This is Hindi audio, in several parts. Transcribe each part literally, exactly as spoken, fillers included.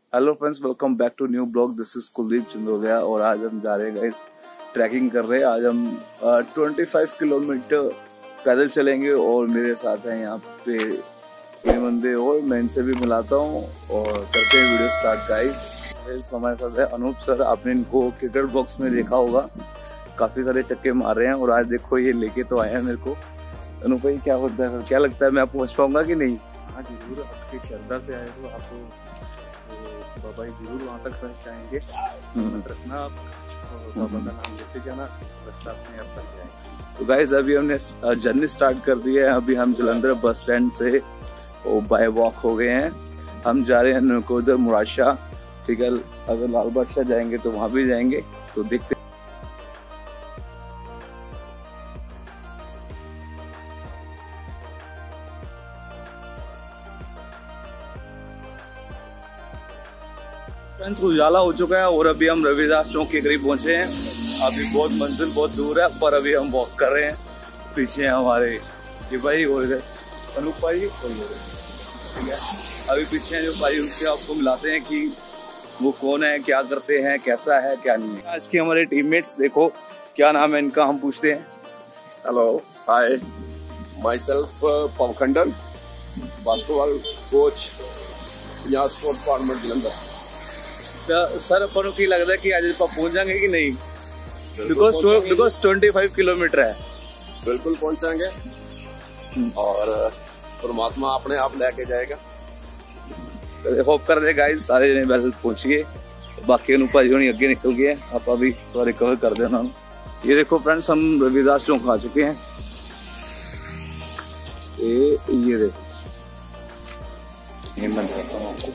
Hello friends, welcome back to new blog. This is Kuldeep Chandolia और आज हम जा रहे हैं गाइस ट्रैकिंग कर रहे हैं। आज हम पच्चीस किलोमीटर पैदल चलेंगे और मेरे साथ हैं यहाँ पे तीन बंदे और मैं इनसे भी मिलाता हूँ और करते हैं वीडियो स्टार्ट गाइस। हमारे साथ है अनूप सर। आपने इनको क्रिकेट बॉक्स में देखा होगा, काफी सारे चक्के मार रहे हैं और आज देखो ये लेके तो आए हैं मेरे को। अनूप भाई क्या होता है, क्या लगता है मैं पहुंच पाऊंगा कि नहीं? हाँ जरूर, आपकी श्रद्धा से आए हो आप तो बाबा जी जरूर वहाँ तक पहुँच जाएंगे। रखना आप और बाबा का नाम लेते जाना, रास्ता अपने आप बन जाएगा। तो गाइस अभी हमने जर्नी स्टार्ट कर दी है। अभी हम जलंधर बस स्टैंड से बाय वॉक हो गए हैं। हम जा रहे हैं नकोदर मुरादशाह। ठीक है, अगर लाल बादशाह जाएंगे तो वहां भी जाएंगे, तो देखते। फ्रेंड्स उजाला हो चुका है और अभी हम रविदास चौक के करीब पहुंचे हैं। अभी बहुत मंजिल बहुत दूर है पर अभी हम वॉक कर रहे हैं। पीछे हमारे ये भाई और इधर अनूप भाई और ये ठीक है। अभी पीछे हैं जो भाई, उनसे आपको मिलाते हैं कि वो कौन है, क्या करते हैं, कैसा है, क्या नहीं है। आज के हमारे टीममेट्स देखो, क्या नाम है इनका हम पूछते हैं। हेलो, हाय, माई सेल्फ पवखंडन, बास्केटबॉल कोच, यहाँ स्पोर्ट्स डिपार्टमेंट जलंधर। तो सर अपन की लगता है कि आज आप पहुंच जाएंगे कि नहीं? बिकॉज बिकॉज पच्चीस किलोमीटर है। बिल्कुल पहुंचाएंगे और परमात्मा अपने आप लेके जाएगा। होप कर दे गाइस सारे जने वेल पहुंच गए, बाकी अनुपा जी अगे निकल गए। आप अभी सॉरी कवर कर देना। ये देखो फ्रेंड्स, हम रविदास चौक आ चुके हैं। ये ये देखो, ये मैं दिखाता हूं आपको।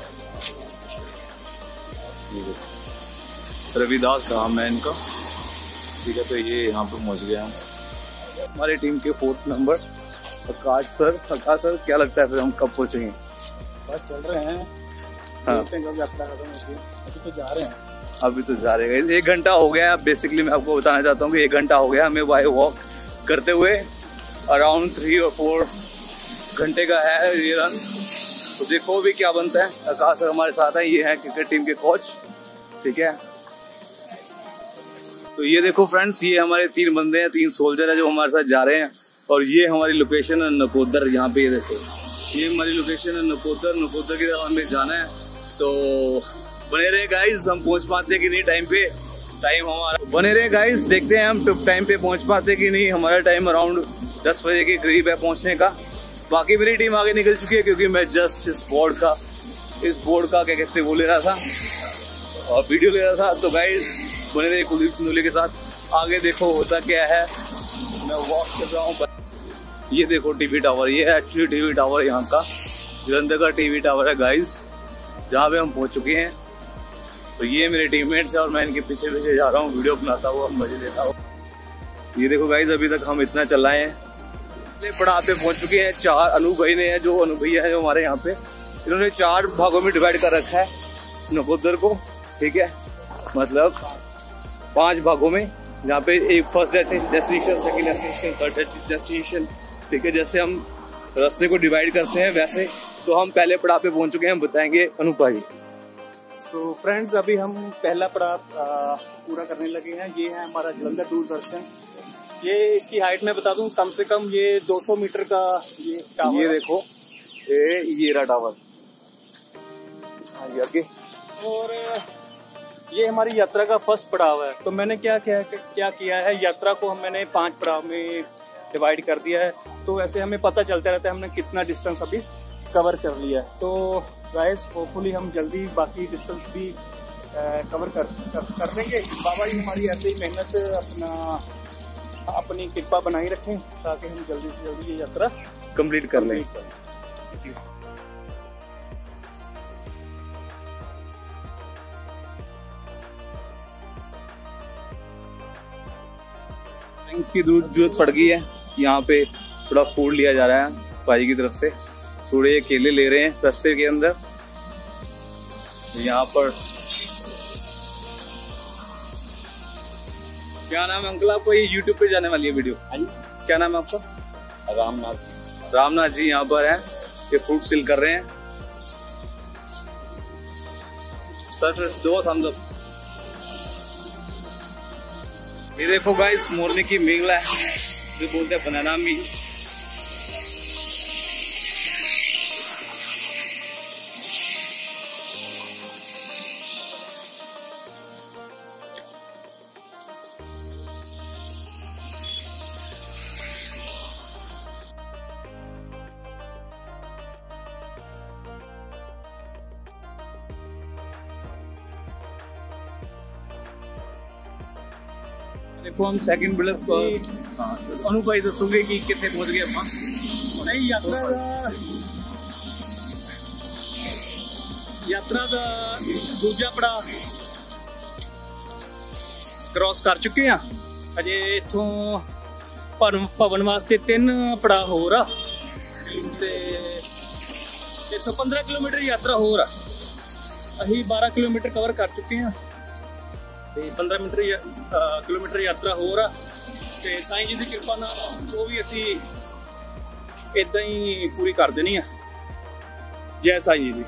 ये देखो रविदास धाम है इनका। ठीक है, तो ये यहाँ पे पहुंच गए हम। हमारी टीम के fourth number Akash sir. Akash sir क्या लगता है फिर हम कब पहुंचेंगे? बस चल रहे हैं। हाँ, अभी तो जा रहे हैं। अभी तो जा रहे हैं। एक घंटा हो गया है। बेसिकली मैं आपको बताना चाहता हूँ कि एक घंटा हो गया हमें बाय वॉक करते हुए। अराउंड थ्री और फोर घंटे का है ये रन। तो देखो अभी क्या बनता है। आकाश सर हमारे साथ है, ये है क्रिकेट टीम के कोच। ठीक है, तो ये देखो फ्रेंड्स, ये हमारे तीन बंदे हैं, तीन सोल्जर है जो हमारे साथ जा रहे हैं। और ये हमारी लोकेशन है नकोदर। यहाँ पे ये देखो, ये हमारी लोकेशन है नकोदर। नकोदर की तरफ हमें जाना है, तो बने रहे गाइस। हम पहुंच पाते कि नहीं टाइम पे? टाइम हमारा बने रहे गाइस, देखते हैं हम टाइम पे पहुंच पाते कि नहीं। हमारा टाइम अराउंड दस बजे के करीब है पहुंचने का। बाकी मेरी टीम आगे निकल चुकी है क्योंकि मैं जस्ट इस बोर्ड का इस बोर्ड का क्या कहते हैं वो ले रहा था और वीडियो ले रहा था। तो गाइस बने रहे कुलदीप चंदोलिया के साथ। आगे देखो होता क्या है, मैं वॉक कर रहा हूँ। ये देखो टीवी टावर, ये एक्चुअली टीवी टावर यहाँ का जलंधर का टीवी टावर है गाइस, जहाँ पे हम पहुंच चुके हैं। तो ये मेरे टीममेट्स है और मैं इनके पीछे पीछे जा रहा हूँ, वीडियो बनाता हुआ मजे लेता हूँ। ये देखो गाइस, अभी तक हम इतना चल रहे हैं। पड़ाव पे पहुंच चुके हैं। चार अनूप भाई ने है, जो अनूप भैया है जो हमारे यहाँ पे, इन्होंने चार भागों में डिवाइड कर रखा है नकोदर को। ठीक है, मतलब पांच भागों में, जहाँ पे एक first destination, second destination, third destination. ठीक है, जैसे हम रास्ते को डिवाइड करते हैं वैसे। तो हम पहले पड़ाव पे पहुंच चुके हैं, हम बताएंगे अनूप भाई। सो फ्रेंड्स, अभी हम पहला पड़ाव पूरा करने लगे हैं। ये है हमारा जलंधर दूरदर्शन। ये इसकी हाइट में बता दूं, कम से कम ये दो सौ मीटर का ये टावर। ये देखो, ये ये रहा टावर। आगे आगे। और ये हमारी यात्रा का फर्स्ट पड़ाव है। तो मैंने क्या क्या क्या किया है, यात्रा को हम मैंने पांच पड़ाव में डिवाइड कर दिया है। तो ऐसे हमें पता चलता रहता है हमने कितना डिस्टेंस अभी कवर कर लिया है। तो गाइस होपफुली हम जल्दी बाकी डिस्टेंस भी कवर कर, कर कर देंगे। बाबा जी हमारी ऐसे ही मेहनत अपना अपनी कृपा बनाई रखें ताकि हम जल्दी से जल्दी ये यात्रा कंप्लीट कर लें। की जरूरत पड़ गई है। यहाँ पे थोड़ा फूड लिया जा रहा है भाई की तरफ से। थोड़े केले ले रहे हैं रास्ते के अंदर। यहाँ पर क्या नाम है अंकल आपको? ये यूट्यूब पे जाने वाली है वीडियो। क्या नाम है आपका? रामनाथ। रामनाथ जी यहाँ पर हैं, ये फ्रूट सेल कर रहे हैं। दो थम्स अप। ये देखो गाइस मोरनी की मील है, जिसे बोलते हैं बनाना मील। देखो हम सेकंड बिल्डर को हाँ अनु भाई दसूंगे कि कितने पहुंच गए ਆਪਾਂ। नहीं यात्रा ਦਾ यात्रा ਦਾ ਦੂਜਾ ਪੜਾ ਕ੍ਰਾਸ ਕਰ ਚੁੱਕੇ ਆ। ਅਜੇ ਇਥੋਂ ਭਵਨ ਵਾਸਤੇ ਤਿੰਨ ਪੜਾ ਹੋਰ ਆ ਤੇ ਇਥੋਂ पंद्रह किलोमीटर यात्रा ਹੋਰ ਆ। ਅਸੀਂ बारह किलोमीटर कवर कर चुके ਆ ਤੇ पंद्रह मिनट किलोमीटर यात्रा ਹੋਰ ਆ ਤੇ ਸਾਈਂ ਜੀ ਦੀ ਕਿਰਪਾ ਨਾਲ ਉਹ ਵੀ ਅਸੀਂ ਇਦਾਂ ਹੀ ਪੂਰੀ ਕਰ ਦੇਣੀ ਆ। ਜੈ ਸਾਈਂ ਜੀ ਦੀ।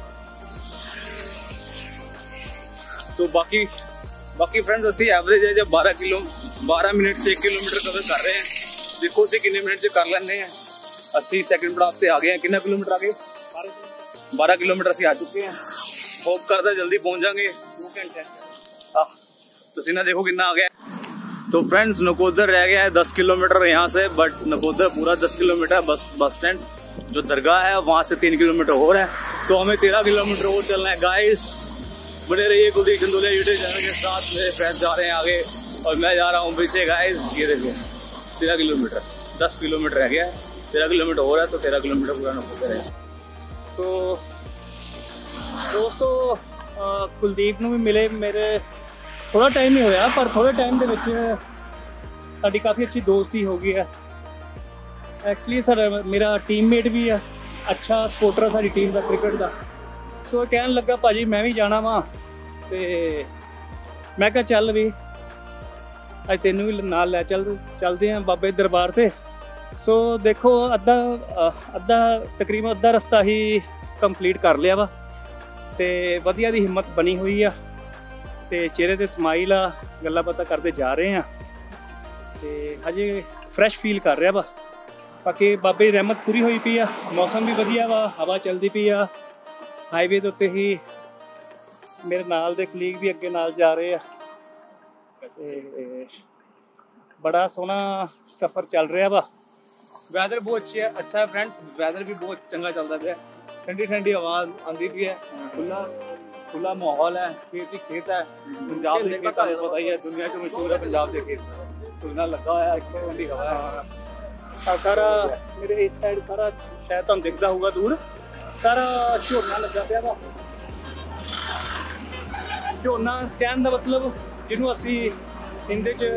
तो बाकी बाकी फ्रेंड्स ਅਸੀਂ एवरेज है जब बारह किलो बारह मिनट से एक किलोमीटर कवर कर रहे हैं। देखो ਅਸੀਂ कितने मिनट से कर लेने हैं। अस्सी सेकंड पड़ाव पे आ गए हैं। कितना किलोमीटर आ गए? बारह किलोमीटर ਅਸੀਂ आ चुके हैं। होप करते जल्दी पहुंच जाएंगे। दो घंटे पसीना देखो कितना आ गया। तो फ्रेंड्स नकोदर रह गया है दस किलोमीटर यहाँ से, बट नकोदर पूरा दस किलोमीटर बस बस स्टैंड जो दरगाह है वहाँ से तीन किलोमीटर और है, तो हमें तेरह किलोमीटर और चलना है। गाइस बने रहिए कुलदीप चंदोलिया यूट्यूब चैनल के साथ। मेरे फ्रेंड्स जा रहे हैं आगे और मैं जा रहा हूँ पीछे। गाइस ये देखो तेरह किलोमीटर दस किलोमीटर रह गया है, तेरह किलोमीटर और है, तो तेरह किलोमीटर पूरा नकोदर है। सो दोस्तों कुलदीप ਨੂੰ ਵੀ ਮਿਲੇ ਮੇਰੇ थोड़ा टाइम ही होया, पर थोड़े टाइम ਦੇ ਵਿੱਚ ਸਾਡੀ ਕਾਫੀ ਅੱਛੀ ਦੋਸਤੀ ਹੋ ਗਈ ਹੈ। ਐਕਚੁਅਲੀ ਸਾਡਾ ਮੇਰਾ ਟੀਮਮੇਟ ਵੀ ਆ, ਅੱਛਾ ਸਪੋਰਟਰ ਸਾਡੀ ਟੀਮ ਦਾ ਕ੍ਰਿਕਟ ਦਾ। ਸੋ ਕਹਿਣ ਲੱਗਾ ਭਾਜੀ ਮੈਂ ਵੀ ਜਾਣਾ ਵਾਂ ਤੇ ਮੈਂ ਕਿਹਾ ਚੱਲ ਵੀ ਅੱਜ ਤੈਨੂੰ ਵੀ ਨਾਲ ਲੈ ਚੱਲ ਚੱਲਦੇ ਆਂ ਬਾਬੇ ਦਰਬਾਰ ਤੇ। ਸੋ ਦੇਖੋ ਅੱਧਾ ਅੱਧਾ ਤਕਰੀਬਨ ਅੱਧਾ ਰਸਤਾ ਹੀ ਕੰਪਲੀਟ ਕਰ ਲਿਆ ਵਾ ਤੇ ਵਧੀਆ ਦੀ ਹਿੰਮਤ ਬਣੀ ਹੋਈ ਆ ਤੇ ਚਿਹਰੇ ਤੇ ਸਮਾਈਲ ਆ, ਗੱਲਾਂ ਬਾਤਾਂ ਕਰਦੇ ਜਾ ਰਹੇ ਆ ਤੇ ਹਜੇ ਫਰੈਸ਼ ਫੀਲ ਕਰ ਰਿਹਾ ਵਾ। ਬਾਕੀ ਬਾਬੇ ਦੀ ਰਹਿਮਤ ਪੂਰੀ ਹੋਈ ਪਈ ਆ, ਮੌਸਮ ਵੀ ਵਧੀਆ ਵਾ, ਹਵਾ ਚੱਲਦੀ ਪਈ ਆ। ਹਾਈਵੇ ਦੇ ਉੱਤੇ ਹੀ ਮੇਰੇ ਨਾਲ ਦੇ ਕਲੀਗ ਵੀ ਅੱਗੇ ਨਾਲ ਜਾ ਰਹੇ ਆ ਤੇ ਬੜਾ ਸੋਹਣਾ ਸਫ਼ਰ ਚੱਲ ਰਿਹਾ ਵਾ। वेदर बहुत अच्छी है, अच्छा है फ्रेंड्स। वेदर भी बहुत चंगा चलता है, ठंडी ठंडी आवाज आती भी है, खुला खुला माहौल है, खेत ही खेत है। पंजाब के खेत आपको पता ही है, दुनिया के मशहूर है पंजाब के खेत। खुलना लगा हुआ है, ठंडी हवा है। ਆ ਸਾਰਾ ਮੇਰੇ ਇਸ ਸਾਈਡ ਸਾਰਾ ਸ਼ਾਇਦ ਤੁਹਾਨੂੰ ਦਿਖਦਾ ਹੋਊਗਾ ਦੂਰ, ਸਾਰਾ ਝੋਨਾ ਲੱਗਾ ਪਿਆ ਵਾ। ਝੋਨਾ ਸਕੈਨ ਦਾ ਮਤਲਬ ਜਿਹਨੂੰ ਅਸੀਂ ਹਿੰਦੀ 'ਚ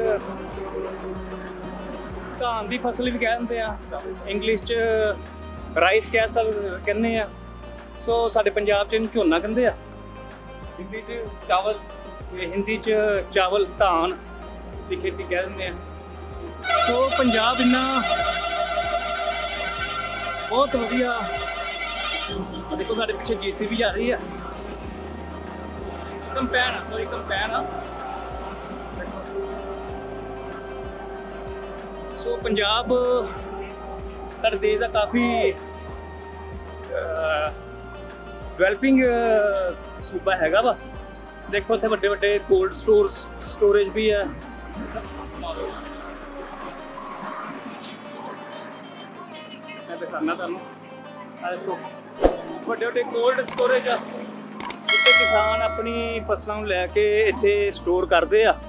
ਧਾਨ ਦੀ ਫਸਲ ਵੀ ਕਹਿ ਦਿੰਦੇ ਆ, ਇੰਗਲਿਸ਼ 'ਚ ਰਾਈਸ ਕਹਿ ਸਕਦੇ ਕਹਿੰਦੇ ਆ। ਸੋ ਸਾਡੇ ਪੰਜਾਬ 'ਚ ਇਹਨੂੰ ਝੋਨਾ ਕਹਿੰਦੇ ਆ, हिंदी से चावल, ਹਿੰਦੀ 'ਚ ਚਾਵਲ ਧਾਨ ਦੀ ਖੇਤੀ ਕਹਿ ਦਿੰਦੇ ਆ। ਸੋ ਪੰਜਾਬ ਇੰਨਾ ਬਹੁਤ ਵਧੀਆ। ਦੇਖੋ ਸਾਡੇ ਪਿੱਛੇ ਜੀਸੀਬੀ ਜਾ ਰਹੀ ਆ, ਕੰਪੈਨ ਆ, ਸੌਰੀ ਕੰਪੈਨ ਆ। ਸੋ ਪੰਜਾਬ ਸਾਡੇ ਦੇਸ਼ ਦਾ ਕਾਫੀ ਡਿਵੈਲਪਿੰਗ ਸੂਬਾ ਹੈਗਾ ਵਾ। ਦੇਖੋ ਉੱਥੇ ਵੱਡੇ ਵੱਡੇ ਕੋਲਡ ਸਟੋਰਸ ਸਟੋਰੇਜ ਵੀ ਆ। ਮੈਂ ਦਿਖਾਣਾ ਤੁਹਾਨੂੰ, ਆ ਦੇਖੋ ਵੱਡੇ ਵੱਡੇ ਕੋਲਡ ਸਟੋਰੇਜ ਆ, ਜਿੱਥੇ ਕਿਸਾਨ ਆਪਣੀ ਫਸਲਾਂ ਨੂੰ ਲੈ ਕੇ ਇੱਥੇ ਸਟੋਰ ਕਰਦੇ ਆ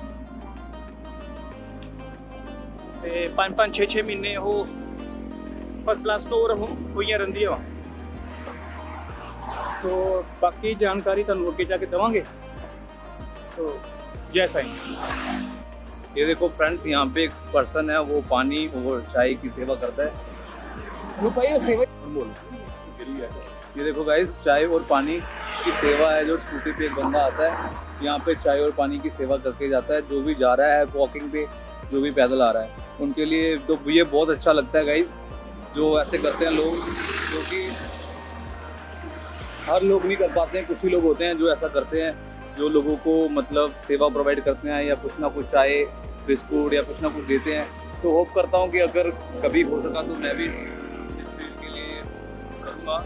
ਤੇ ਪੰਜ ਪੰਜ ਛੇ ਛੇ ਮਹੀਨੇ ਉਹ ਫਸਲਾਂ ਸਟੋਰ ਹੋਈਆਂ ਰਹਿੰਦੀਆਂ ਵਾ। तो बाकी जानकारी ਤੁਹਾਨੂੰ ਅੱਗੇ ਜਾ ਕੇ ਦਵਾਂਗੇ। तो जय साईं। ये देखो फ्रेंड्स यहाँ पे एक पर्सन है, वो पानी और चाय की सेवा करता है। वो भाई सेवा बोलो। ये देखो गाइस चाय और पानी की सेवा है, जो स्कूटी पे एक बंदा आता है यहाँ पे चाय और पानी की सेवा करके जाता है। जो भी जा रहा है वॉकिंग पे, जो भी पैदल आ रहा है, उनके लिए तो ये बहुत अच्छा लगता है गाइस, जो ऐसे करते हैं लोग, जो कि हर लोग नहीं कर पाते हैं, कुछ ही लोग होते हैं जो ऐसा करते हैं, जो लोगों को मतलब सेवा प्रोवाइड करते हैं या कुछ ना कुछ चाय बिस्कुट या कुछ ना कुछ देते हैं। तो होप करता हूँ कि अगर कभी हो सका तो मैं भी इस फील्ड के लिए करूँगा।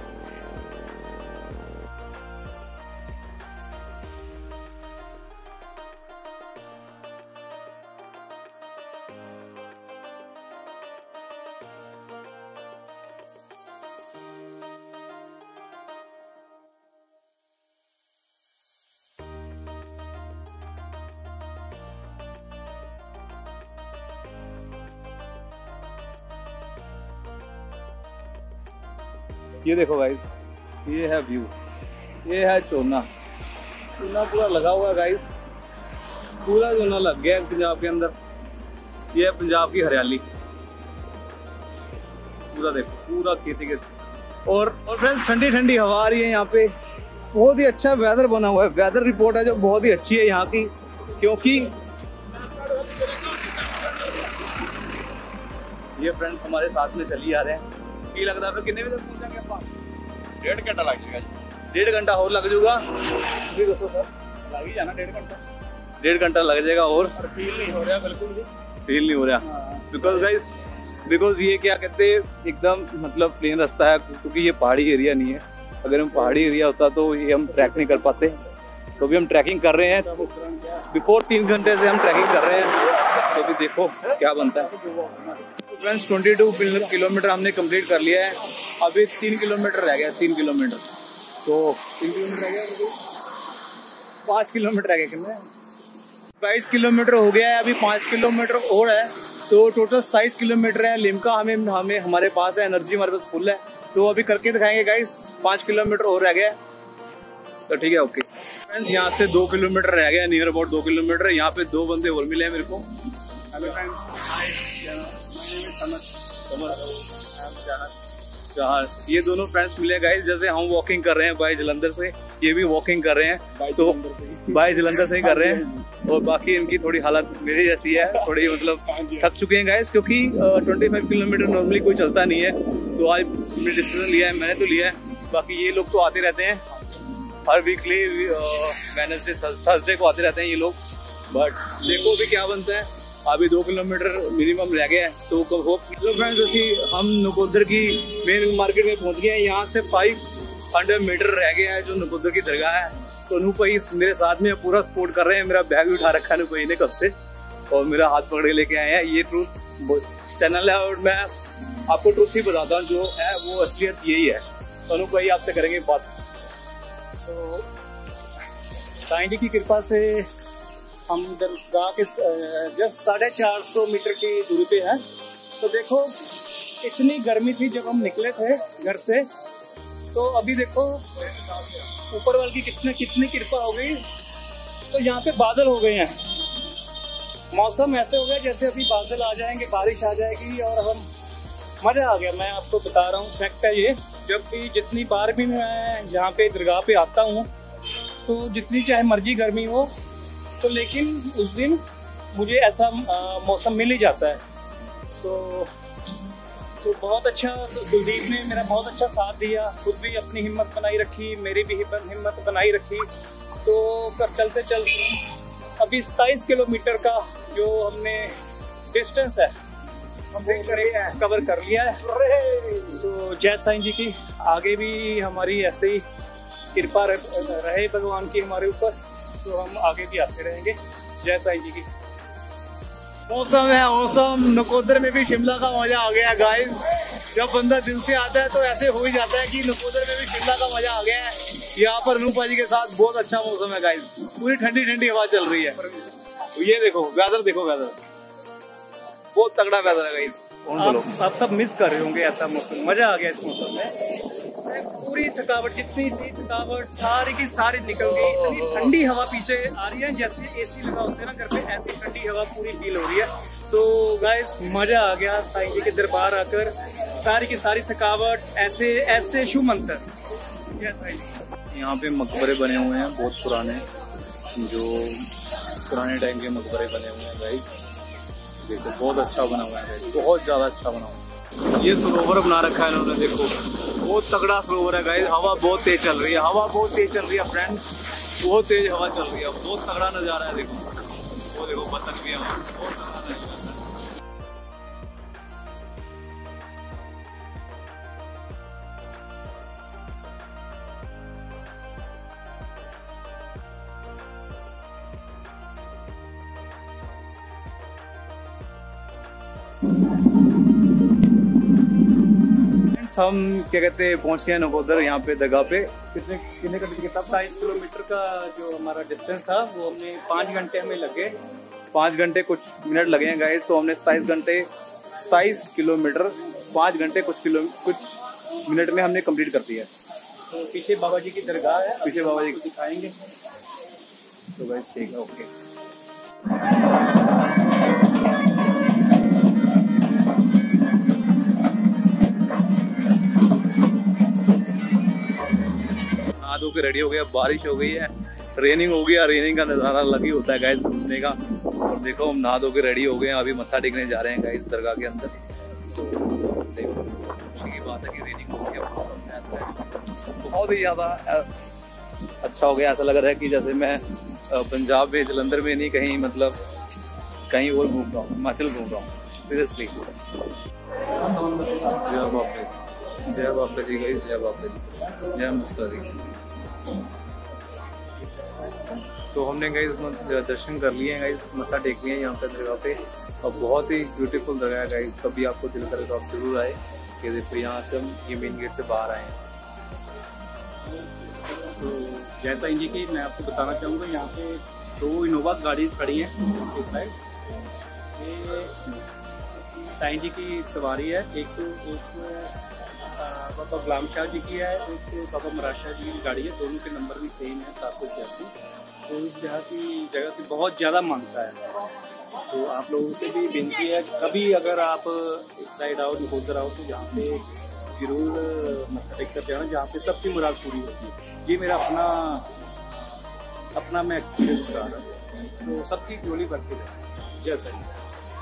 ये देखो गाइस, ये है व्यू, ये है चूना। चूना पूरा लगा हुआ है गाइस, पूरा चूना लग गया है पंजाब के अंदर। ये है पंजाब की हरियाली, पूरा देखो, पूरा खेती के और और फ्रेंड्स ठंडी ठंडी हवा आ रही है यहाँ पे। बहुत ही अच्छा वेदर बना हुआ है, वेदर रिपोर्ट है जो बहुत ही अच्छी है यहाँ की, क्योंकि ये फ्रेंड्स हमारे साथ में चली आ रहे हैं। की लगता है कितने बजे तक पहुंचाएंगे आप? डेढ़ घंटा लग जाएगा। डेढ़ घंटा और लग जाएगा जी दोस्तों, सर लग ही जाना डेढ़ घंटा डेढ़ घंटा लग जाएगा और फील नहीं हो रहा, बिल्कुल भी फील नहीं हो रहा। बिकॉज गाइस, बिकॉज ये क्या कहते हैं, एकदम मतलब प्लेन रास्ता है, क्योंकि ये पहाड़ी एरिया नहीं है। अगर हम पहाड़ी एरिया होता तो ये हम ट्रैक नहीं कर पाते। तो अभी हम ट्रैकिंग कर रहे हैं, बिफोर तीन घंटे से हम ट्रैकिंग कर रहे हैं। तो अभी देखो क्या बनता है। फ्रेंड्स बाईस किलोमीटर हमने कंप्लीट कर लिया है, अभी तीन किलोमीटर रह गया, तीन किलोमीटर तो तीन किलोमीटर रह गया, पाँच किलोमीटर रह गया। कितने बाईस किलोमीटर हो गया है, अभी पाँच किलोमीटर और है, तो टोटल सताईस किलोमीटर है। लिम्का हमें हमें हमारे पास है, एनर्जी हमारे पास फुल है, तो अभी करके दिखाएंगे गाइस। पाँच किलोमीटर और रह गया, तो ठीक है, ओके फ्रेंड्स। यहाँ से दो किलोमीटर रह गया, नियर अबाउट दो किलोमीटर। यहाँ पे दो बंदे और मिले हैं मेरे को। हेलो फ्रेंड्स, जहाँ ये दोनों फ्रेंड्स मिले गाइस, जैसे हम वॉकिंग कर रहे हैं बाय जलंधर से, ये भी वॉकिंग कर रहे हैं, तो बाय जलंधर से ही कर रहे हैं। और बाकी इनकी थोड़ी हालत मेरी जैसी है, थोड़ी मतलब थक चुके हैं गाइस, क्योंकि पच्चीस किलोमीटर नॉर्मली कोई चलता नहीं है। तो आज हमने डिसीजन लिया है, मैंने तो लिया है, बाकी ये लोग तो आते रहते हैं हर वीकली, वेडनेसडे थर्सडे को आते रहते हैं ये लोग। बट देखो अभी क्या बनता है, अभी दो किलोमीटर मिनिमम रह गया है। तो होप हेलो फ्रेंड्स, असी हम नकोदर की मेन मार्केट में पहुंच गए हैं। यहाँ से पाँच सौ मीटर रह गया है जो नकोदर की दरगाह है। तो अनूप भाई मेरे साथ में पूरा सपोर्ट कर रहे हैं। मेरा बैग भी उठा रखा है अनूप भाई ने कब से, और मेरा हाथ पकड़ के लेके आए हैं। ये ट्रूथ चैनल है और मैं आपको ट्रूथ ही बताता हूँ, जो है वो असलियत यही है। तो अनूप भाई आपसे करेंगे बात। तो साईं जी की कृपा से हम दरगाह के जस्ट साढ़े चार सौ मीटर की दूरी पे है। तो देखो इतनी गर्मी थी जब हम निकले थे घर से, तो अभी देखो ऊपर वाले की कितने कितनी कृपा हो गई। तो यहाँ पे बादल हो गए हैं, मौसम ऐसे हो गया जैसे अभी बादल आ जाएंगे, बारिश आ जाएगी, और हम मजा आ गया। मैं आपको बता रहा हूँ, फैक्ट है ये। जब भी जितनी बार भी मैं यहाँ पे दरगाह पे आता हूँ, तो जितनी चाहे मर्जी गर्मी हो, तो लेकिन उस दिन मुझे ऐसा मौसम मिल ही जाता है। तो तो बहुत अच्छा, कुलदीप ने मेरा बहुत अच्छा साथ दिया, खुद भी अपनी हिम्मत बनाई रखी, मेरी भी हिम्मत बनाई रखी। तो चलते चलते अभी सताईस किलोमीटर का जो हमने डिस्टेंस है हमने कवर कर लिया है। तो जय साईं जी की, आगे भी हमारी ऐसे ही कृपा रहे भगवान की हमारे ऊपर, तो हम आगे भी आते रहेंगे। जय साईं जी की। मौसम है मौसम, नकोदर में भी शिमला का मजा आ गया है गाइस। जब बंदा दिल से आता है तो ऐसे हो ही जाता है कि नकोदर में भी शिमला का मजा आ गया है। यहाँ पर अनूपा जी के साथ बहुत अच्छा मौसम है गाइस, पूरी ठंडी ठंडी हवा चल रही है। ये देखो वेदर, देखो वेदर बहुत तगड़ा वेदर है गाइस। आप, आप सब मिस कर रहे होंगे ऐसा मौसम, मजा आ गया इस मौसम में। पूरी थकावट जितनी थी, थकावट सारी की सारी निकल गई। इतनी ठंडी हवा पीछे आ रही है, जैसे एसी लगा होता है ना घर पे, ऐसी ठंडी हवा पूरी फील हो रही है। तो गाइस मजा आ गया साईं जी के दरबार आकर, सारी की सारी थकावट ऐसे ऐसे शुभ मंत्र। जय साईं जी। यहाँ पे मकबरे बने हुए हैं बहुत पुराने, जो पुराने टाइम के मकबरे बने हुए हैं गाइस। देखो बहुत अच्छा बना हुआ है, बहुत ज्यादा अच्छा बना हुआ है। ये सरोवर बना रखा है इन्होंने, देखो बहुत तगड़ा सरोवर है गाइस। हवा बहुत तेज चल रही है, हवा बहुत तेज चल रही है फ्रेंड्स, बहुत तेज हवा चल रही है। बहुत तगड़ा नज़ारा है, देखो वो देखो बतख भी है, बहुत तगड़ा नज़ारा है। हम क्या कहते हैं पहुंच गए नकोदर यहाँ पे दरगाह पे। कितने कितने का कितना सताईस किलोमीटर का जो हमारा डिस्टेंस था वो हमने पाँच घंटे हमें लगे, पाँच घंटे कुछ मिनट लगे हैं गाइस। तो हमने सताईस घंटे सताईस किलोमीटर पाँच घंटे कुछ किलो कुछ मिनट में हमने कंप्लीट कर दिया। तो पीछे बाबा जी की दरगाह है, पीछे बाबा जी को दिखाएंगे। तो गाइस ठीक है, ओके। नहा के रेडी हो गया, बारिश हो गई है, रेनिंग हो गया। रेनिंग का नज़ारा अलग ही होता है गाइस घूमने का। और देखो हम नहा धो के रेडी हो गए हैं, अभी मत्था टेकने जा रहे हैं गाइस दरगाह के अंदर। तो देखो खुशी की बात है कि रेनिंग हो गया, मौसम बहुत ही ज़्यादा अच्छा हो गया। ऐसा लग रहा है कि जैसे मैं पंजाब में जलंधर में नहीं, कहीं मतलब कहीं और घूम रहा हूँ, हिमाचल घूम रहा हूँ सीरियसली। जय बाबा जय बाबा जी गाइस, जय बाबा जी, जय मस्ता जी। तो हमने गाइस दर्शन कर लिए हैं गाइस, मत्था टेक लिए हैं यहाँ पे दरगाह पे। और बहुत ही ब्यूटीफुल जगह है गाइस, कभी आपको दिल करे तो आप जरूर आए। ये देखो यहाँ से हम ये मेन गेट से बाहर आए हैं। तो जैसा इंजी की मैं आपको बताना चाहूँगा, यहाँ पे दो इनोवा गाड़ी खड़ी हैं इस साइड। ये साईं जी की सवारी है, एक तो एक बाबा गुलाम शाह जी की है, एक तो बाबा महाराज शाह जी की गाड़ी है। दोनों के नंबर भी सेम है, सात सौ इक्यासी। तो इस जगह की जगह की बहुत ज़्यादा मांगता है। तो आप लोगों से भी विनती है, कभी अगर आप इस साइड आओ, नकोदर आओ, तो यहाँ पे जरूर मत्था टेक कर जाना, जहाँ पे सबकी मुराद पूरी होती है। ये मेरा अपना अपना मैं एक्सपीरियंस बता रहा हूँ। तो सबकी झोली भर के जाए। जैसा ही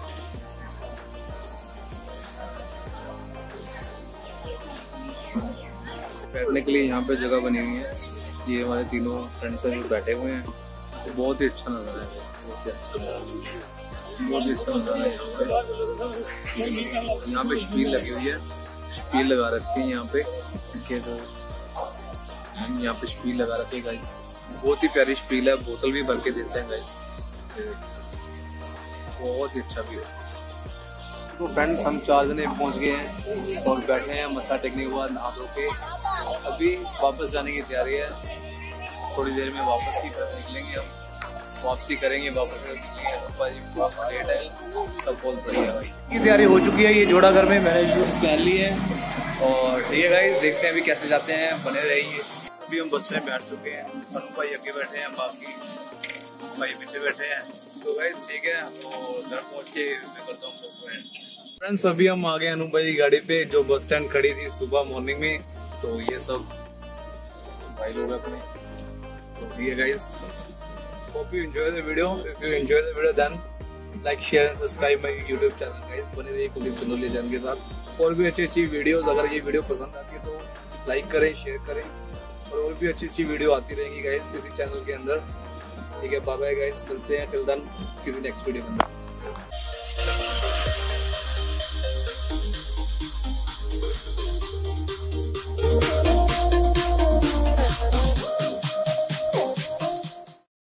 बैठने के लिए यहाँ पे जगह बनी हुई है। ये हमारे तीनों फ्रेंड्स हैं जो बैठे हुए हैं। तो बहुत ही अच्छा नज़ारा है, बहुत ही अच्छा बहुत ही अच्छा नज़ारा है यहाँ पे। यहाँ पे शबील लगी हुई है, शबील लगा रखी है यहाँ पे के तो यहाँ पे शबील लगा रखी है गाइस। बहुत ही प्यारी शबील है, बोतल भी भर के देते हैं गाइस, बहुत ही अच्छा व्यू है। तो फ्रेंड्स हम चार जने पहुंच गए हैं और बैठे हैं मत्था टेकने के बाद नहा धो के। अभी वापस जाने की तैयारी है, थोड़ी देर में वापस की तरफ निकलेंगे, हम वापसी करेंगे, वापस निकलेंगे। बहुत लेट है, सब बहुत बढ़िया भाई की तैयारी हो चुकी है। ये जोड़ा घर में मैंने शूज पहन लिए हैं और ठीक है गाइस, देखते हैं अभी कैसे जाते हैं, बने रहिए। अभी हम बस में बैठ चुके हैं, अनु भाई आगे बैठे हैं, बाकी भाई पीछे बैठे हैं। तो गाइस ठीक है, तो घर पहुँच के मैं करता हूँ फ्रेंड्स। अभी हम आ गए अनु भाई की गाड़ी पे, जो बस स्टैंड खड़ी थी सुबह मॉर्निंग में। तो ये सब भाई लोग अपने। तो ये guys, hope you enjoy the video. If you enjoy the video then like share and subscribe my YouTube channel guys. बने रहिए कुलदीप चंदोलिया चैनल के साथ। और भी अच्छी अच्छी वीडियोस, अगर ये वीडियो पसंद आती है तो लाइक करें, शेयर करें। और और भी अच्छी अच्छी वीडियो आती रहेंगी गाइस इसी चैनल के अंदर। ठीक है, बाय बाय गाइस, मिलते हैं टिल देन किसी नेक्स्ट वीडियो के अंदर।